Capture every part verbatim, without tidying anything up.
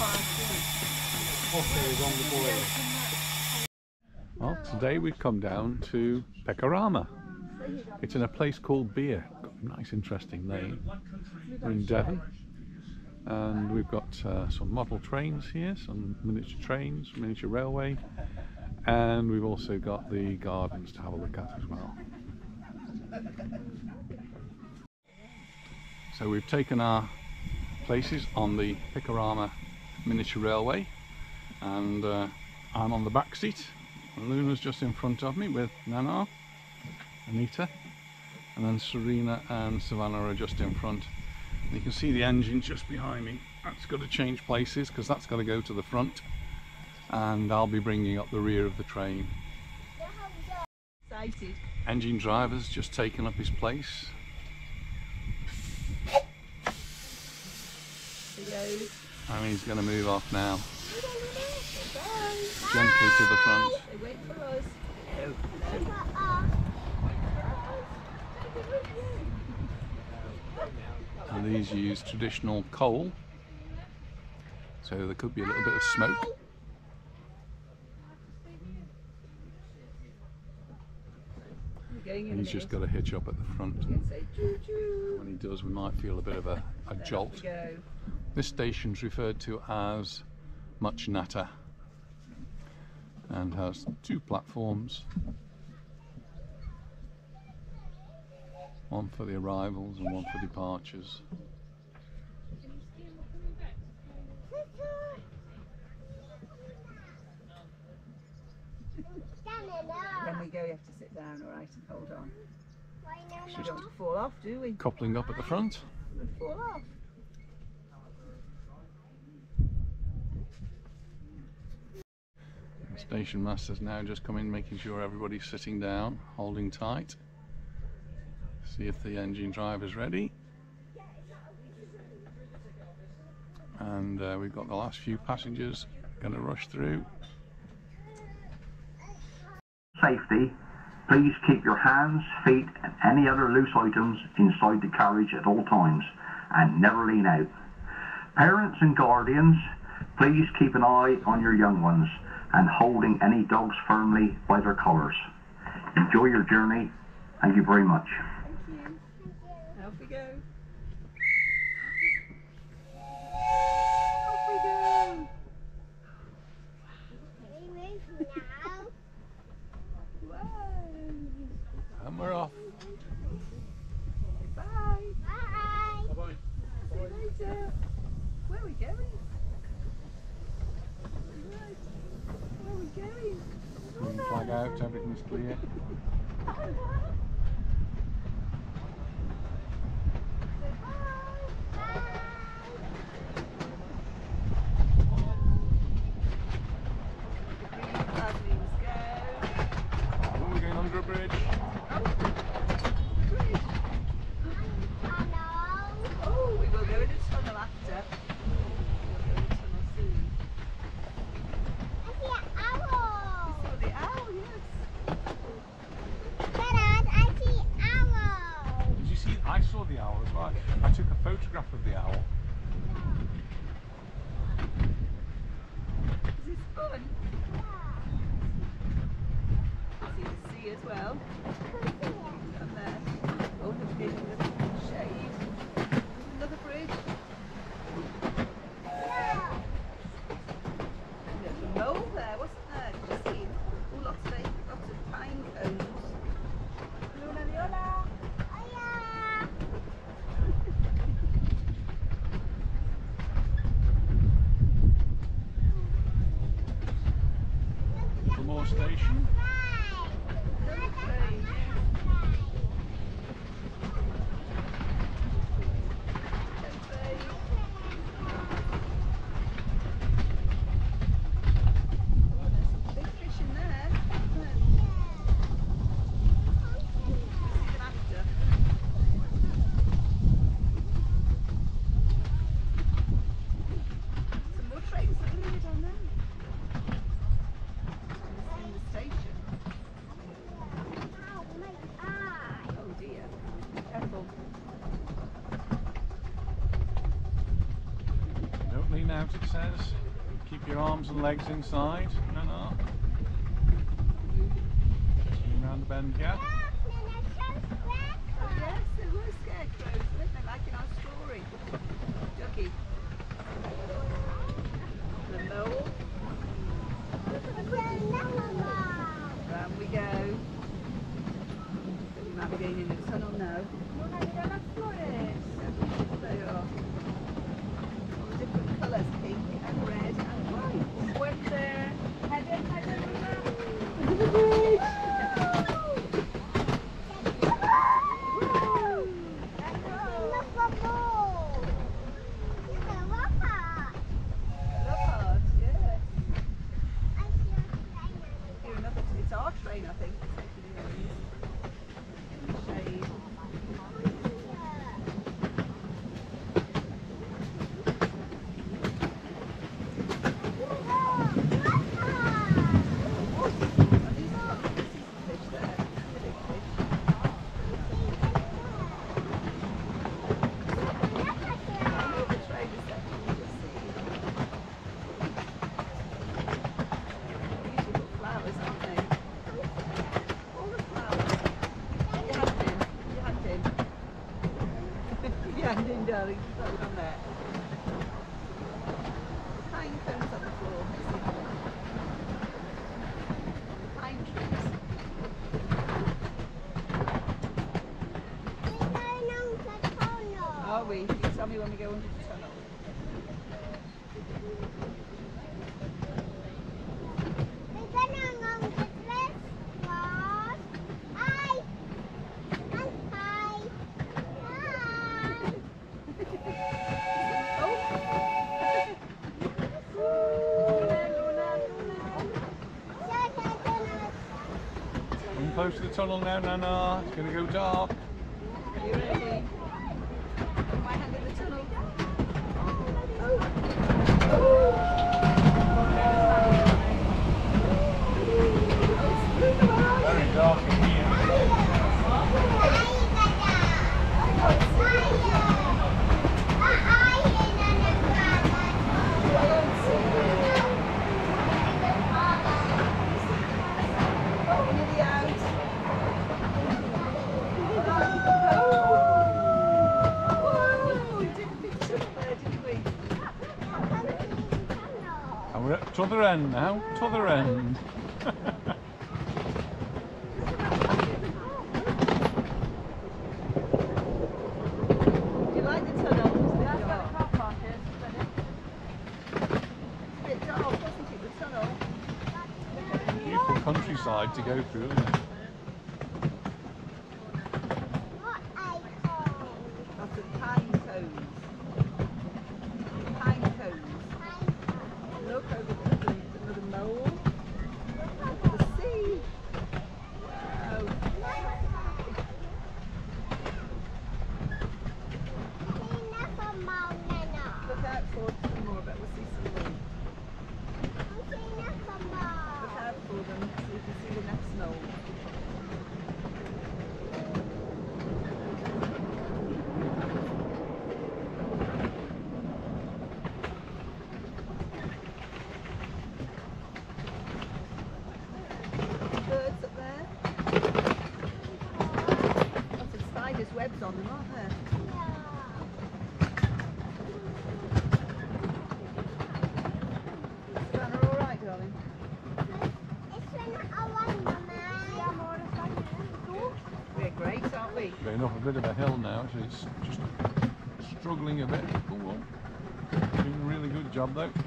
Well, today we've come down to Pecorama. It's in a place called Beer. Got a nice interesting name. We're in Devon, and we've got uh, some model trains here, some miniature trains, miniature railway, and we've also got the gardens to have a look at as well. So we've taken our places on the Pecorama miniature railway, and uh, I'm on the back seat. Luna's just in front of me with Nana, Anita, and then Serena and Savannah are just in front. And you can see the engine just behind me. That's got to change places because that's got to go to the front, and I'll be bringing up the rear of the train. Excited. Engine driver's just taken up his place. And he's going to move off now. Gently to the front. They wait for us. And these use traditional coal, so there could be a little bit of smoke. And he's just got to hitch up at the front. When he does, we might feel a bit of a, a jolt. This station's referred to as Muchnata and has two platforms, one for the arrivals and one for departures. When we go, you have to sit down, all right, and hold on. We don't want to fall off, do we? Coupling up at the front. We'll fall off. The station master's now just come in, making sure everybody's sitting down, holding tight. See if the engine driver's ready. And uh, we've got the last few passengers going to rush through. Safety, please keep your hands, feet and any other loose items inside the carriage at all times and never lean out. Parents and guardians, please keep an eye on your young ones and holding any dogs firmly by their collars. Enjoy your journey. Thank you very much. Thank you. Off we go. Off we go. And we're off. Bye. Bye. Bye-bye. See you later. Where are we going? Right. Where are we going? Green flag out, everything's clear. Oh, we're going under a bridge. Oh, we will go in a tunnel after. We'll go in a tunnel soon. We saw the owl, yes. Did you see? I saw the owl as well. I took a photograph of the owl. Is this fun? See the sea as well. Up there. Oh, look, in the shade. Another bridge. There's a mole there, wasn't there? Did you see? Oh, lots of, lots of pine cones. Luna, Viola. More station. Big fish in there. Some more trains that lead on them. In the station. it says. Keep your arms and legs inside. No, no. Swing round the bend, yeah. Yes, there were scarecrows, weren't they, like in our story? Ducky. The mole. Round we go. We might be going in the tunnel now. They are. All the different colours, pink and red and white. When they're headed, headed around. Leopard, yes. Here another, it's our train, I think. Taking these in the shade. Oh, these are lovely. This is the fish there. The big fish. Oh, the train is there. You can see. Beautiful flowers, aren't they? All the flowers. Your hand in. Your hand in. Your hand in, darling. Put it on there. Pine cones on the floor. Pine trees. Are we? You tell me when we go under the tunnel. Come close to the tunnel now, Nana. It's going to go dark. Are you ready? Put my hand in the tunnel. Very dark in here. Nearly out. Whoa, we didn't pick it up there, did we? And we're at t'other end now. T'other end. Do you like the tunnel? It's That's a where the car park is. bit dark, wasn't it, the tunnel? Beautiful countryside to go through, isn't it? Lots of pine cones. Pine cones. Look over there, there's another mole. The sea. Wow. Look out for some more, but we'll see some more. Look out for them so you can see the next mole. Birds up there. Lots of spiders' webs on them, aren't there? Savannah, all right, darling? We're great, aren't we? Going up a bit of a hill now, so it's just struggling a bit. Oh, well. Doing a really good job though.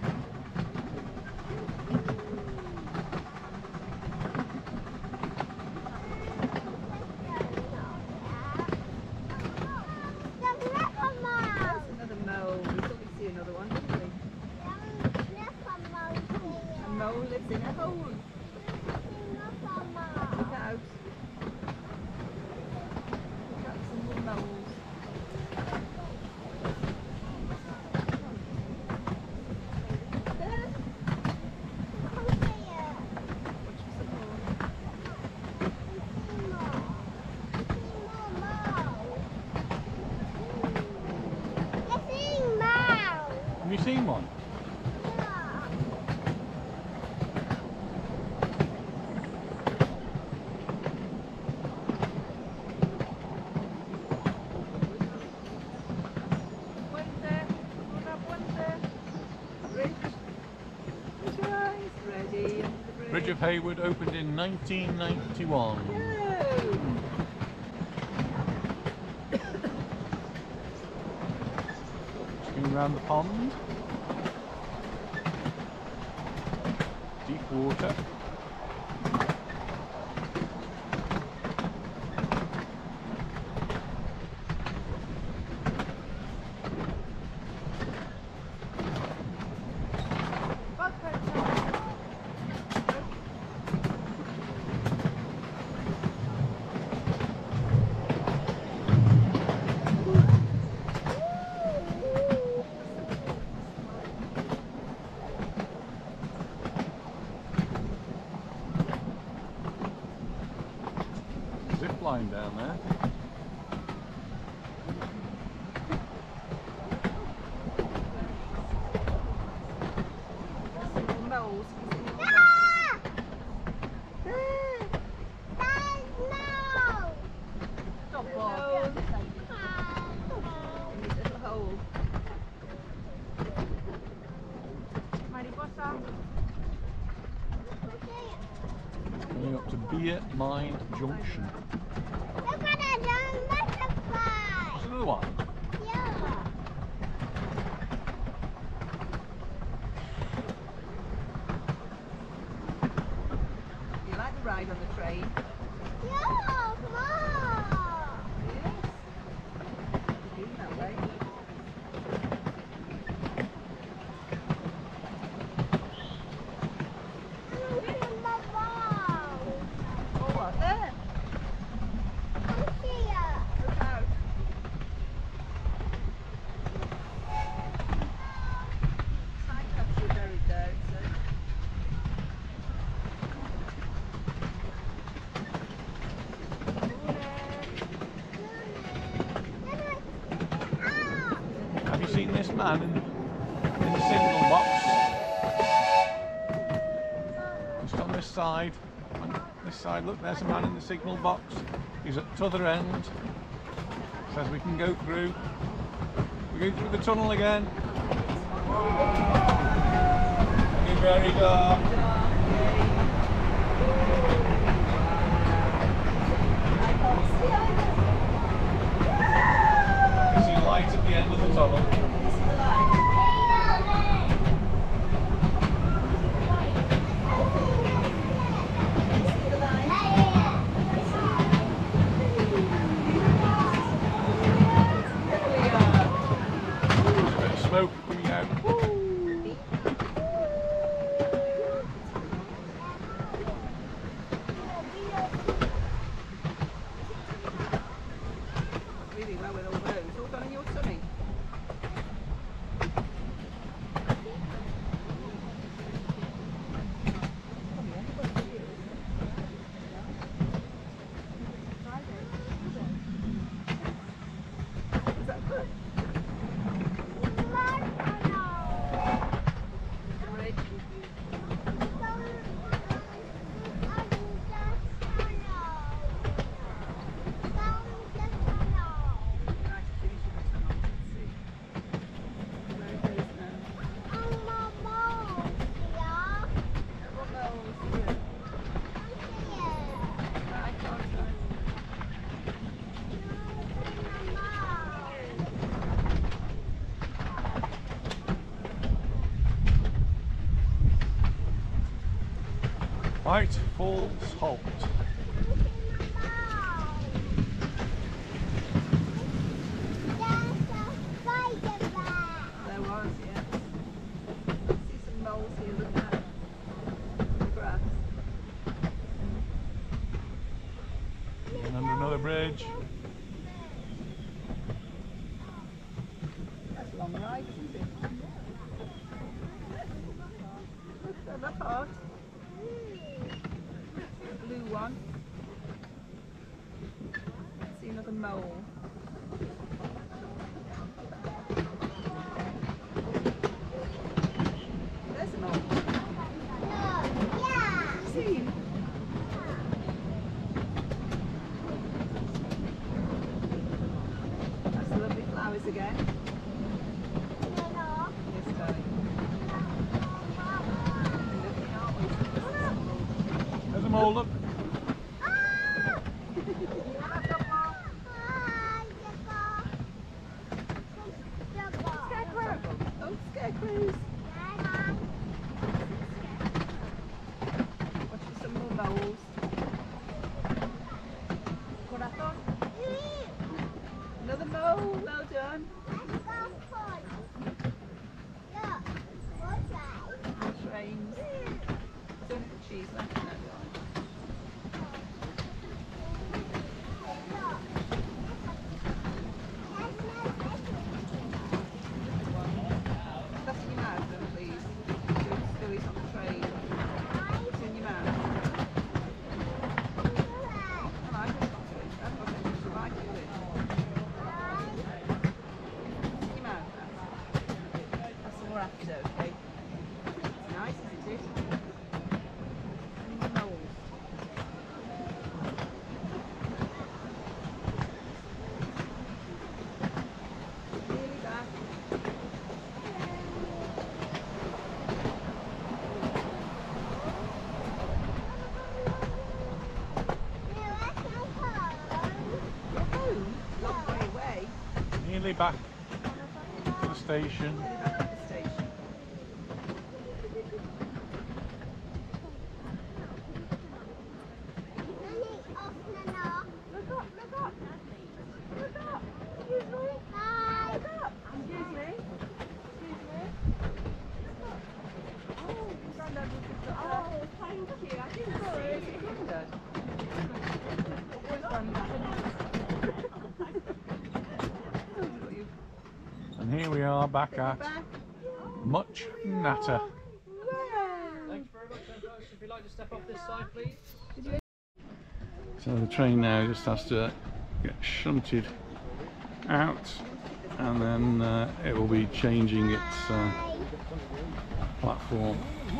There's another mole. We thought we'd see another one, didn't we? A mole lives in a hole. Look out. Look out, some more moles. There. Watch for some more. Have you seen one? Bridge of Hayward opened in nineteen ninety-one. Going around the pond. Deep water. Zip line down there. Moles. Stop, Bob. In this little hole. Mariposa. Coming up to Beer Mine Junction. Look at that young butterfly. Another one. Yeah. You like the ride on the train? Yeah, come on. Yes. You're doing that way. I'm getting my ball. Oh, what? There. I'm here. Look out. Side cups are buried there, so. Have you seen this man in, in the signal box? Just on this side. On this side, look, there's a man in the signal box. He's at the other end. Says we can go through. We're going through the tunnel again. Looking very dark. You see light at the end of the tunnel. There's a bit of smoke coming out. Really well with all those. All done in your tummy. Is that good? Bridge. Nice to finish with the tunnel. Let's see. Where it goes now. What those? Yeah. Right, outside. White Falls Halt. There was, yeah. See some moles here, look at that. The grass. And under another bridge. That's a long ride, isn't it? Look at that part. The blue one. See another mole. There's a mole. See him? That's the lovely flowers again. Yes, darling. We're looking, aren't we? mole, look. Oh, scarecrows. Watching some more moles. Corazon. Another mole. Well done. Trains. Don't put cheese left in that line. That's in your mouth then, please. Doing Louis on the train. It's in your mouth. Oh, I haven't got it. I haven't got anything to write with it. It's in your mouth now. That's some more after, okay? It's nice, isn't it? And the moles. Nearly back. You're home. Long way away. Nearly back to the station. Nearly back at the station. Look up, look up. Look up. Excuse me. Look up. Excuse me. Excuse me. Oh, Grandad was just up there. Oh, thank you. I didn't know it. Is it Grandad? Where's Grandad? Oh, you- And here we are back at Back. Much Natter. Thanks very much, then, folks. If you'd like to step off this side, please. So the train now just has to get shunted out, and then uh, it will be changing its uh, platform.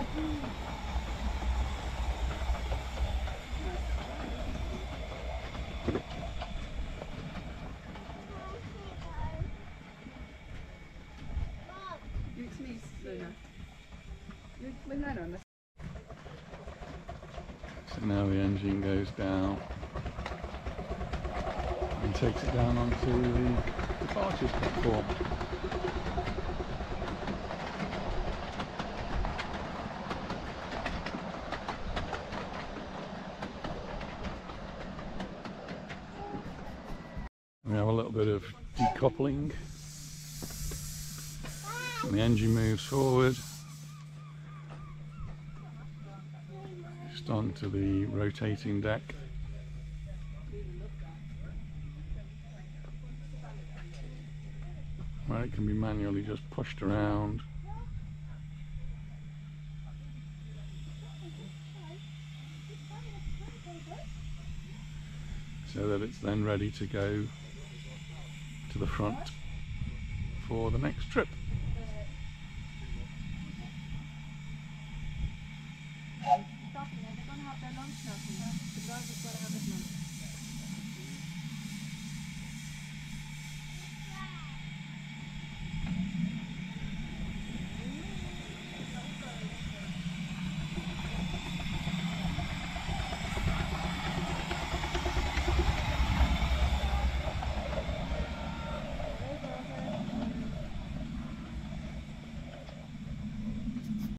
You sneeze, Luna. You with Nana on this. So now the engine goes down and takes it down onto the departures platform. We have a little bit of decoupling, and the engine moves forward just onto the rotating deck. Where it can be manually just pushed around. So that it's then ready to go to the front for the next trip. They're going to have their lunch now. The driver's got to have